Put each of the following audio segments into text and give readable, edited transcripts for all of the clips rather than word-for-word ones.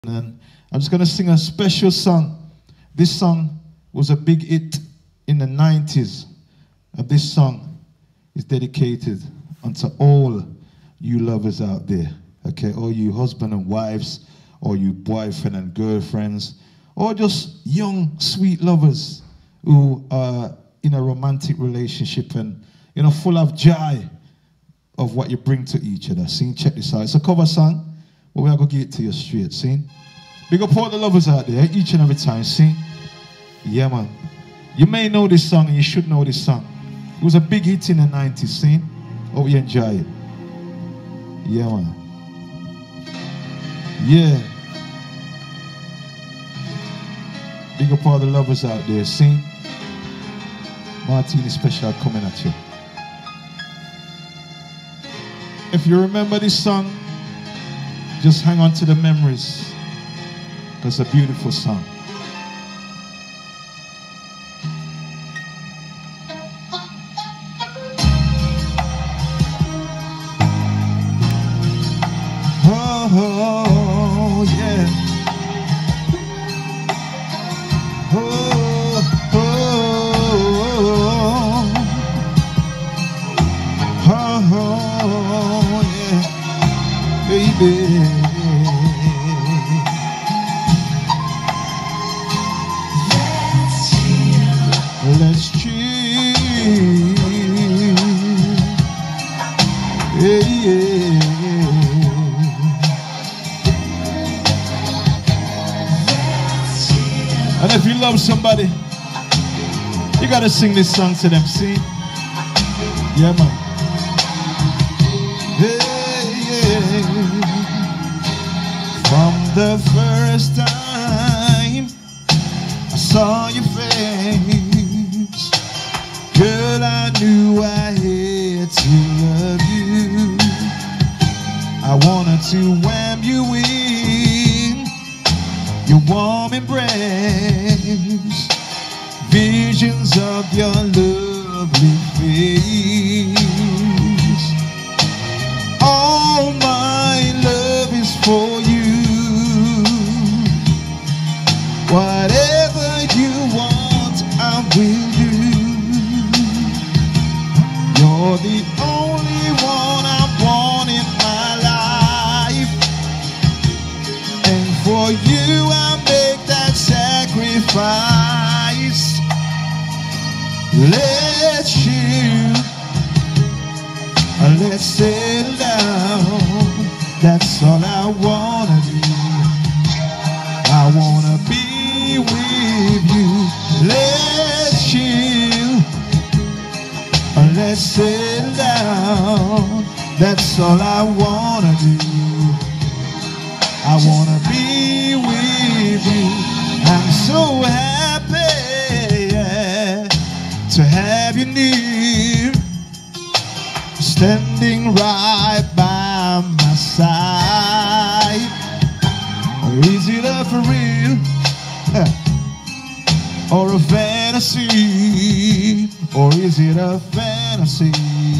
And I'm just going to sing a special song. This song was a big hit in the 90s. And this song is dedicated unto all you lovers out there. Okay, all you husband and wives, or you boyfriend and girlfriends, or just young, sweet lovers who are in a romantic relationship and, you know, full of joy of what you bring to each other. See, check this out. It's a cover song. But we are going to give it to you straight, see? Big up all the lovers out there, each and every time, see? Yeah, man. You may know this song, and you should know this song. It was a big hit in the 90s, see? Hope you enjoy it. Yeah, man. Yeah. Big up all the lovers out there, see? Martini Special coming at you. If you remember this song, just hang on to the memories. It's a beautiful song. Oh, yeah. Oh, yeah. Baby. Let's chill. Yeah, yeah. And if you love somebody, you gotta sing this song to them, see? Yeah, man. Hey, yeah. From the first time I saw your face, girl, I knew I had to love you. I wanted to wham you in your warm embrace, visions of your lovely face. All my love is for you. Whatever you want, I will do. You're the only one I want in my life, and for you I make that sacrifice. Let's chill, let's settle down. That's all I wanna do. I wanna be with you. Let's chill, let's settle down. That's all I wanna do. I wanna be with you. I'm so happy, yeah, to have you near, standing right by my side. Or is it a for real? Or a fantasy? Or is it a fantasy?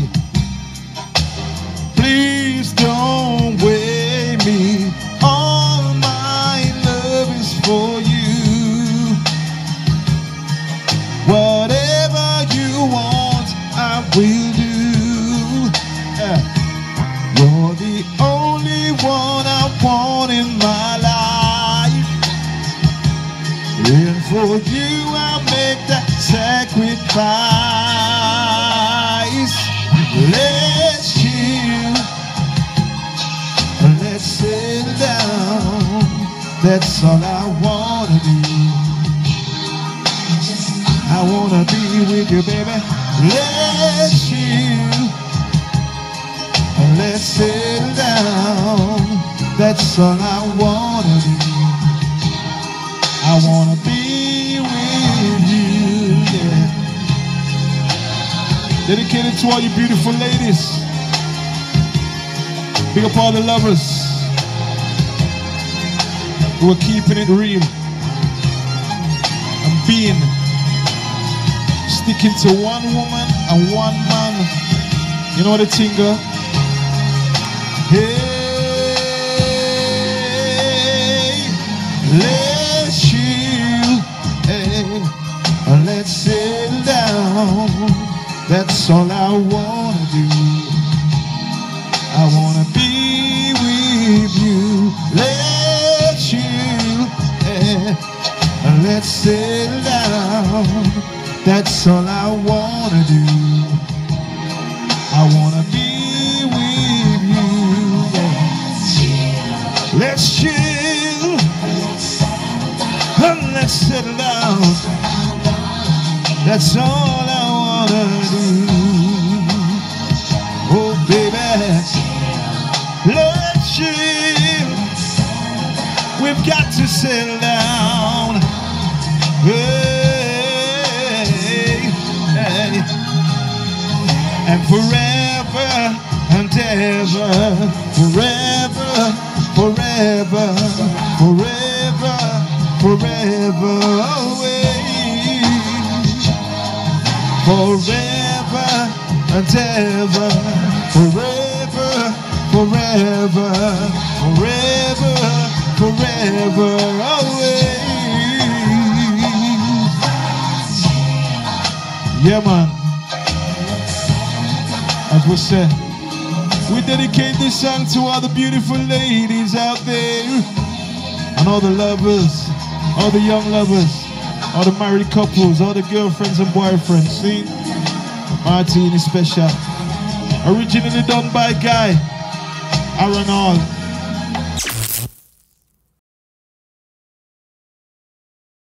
Please don't weigh me. All my love is for you. Whatever you want, I will do. You're the only one I want in my life, and for you I make that sacrifice. Let's chill, let's settle down. That's all I wanna do. I wanna be with you, baby. Let's chill, let's settle down. That's all I wanna do. I wanna be with you, yeah. Dedicated to all you beautiful ladies. Big up all the lovers who are keeping it real and being, sticking to one woman and one man. You know what the thing go? Hey, let's chill, hey, let's settle down. That's all I wanna do. I wanna be with you. Let's chill, hey, let's settle down. That's all I wanna do. I wanna be with you. Yeah. Let's chill and let's settle down. That's all I wanna do. Oh baby, let's chill. We've got to settle down. Hey, hey. And forever and ever, forever, forever, forever, forever away. Forever and ever, forever, forever, forever, forever away. Yeah, man. As we say, we dedicate this song to all the beautiful ladies out there, and all the lovers, all the young lovers, all the married couples, all the girlfriends and boyfriends. See, Martini special, originally done by Guy Aaron Hall.